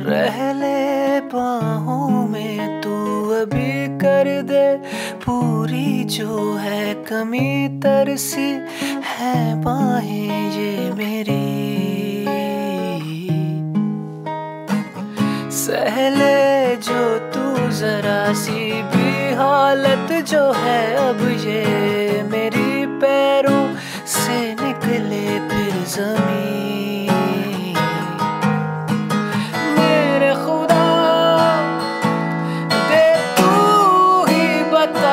रह ले बाहों में तू अभी कर दे पूरी जो है कमी तरसी है बाहें ये मेरी। सहले जो तू जरा सी भी हालत जो है अब ये मेरी पैरों से निकले फिर जमीन। मेरे खुदा दे तू ही बता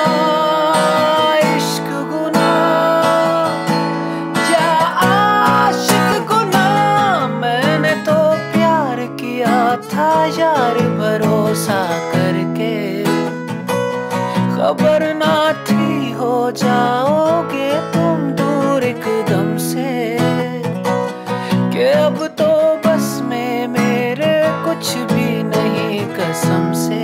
इश्क गुनाह या आशिक गुनाह। मैंने तो प्यार किया था यार भरोसा करके, खबर ना थी हो जाओगे तुम दूर एकदम से। कि अब तो बस में मेरे कुछ भी नहीं कसम से।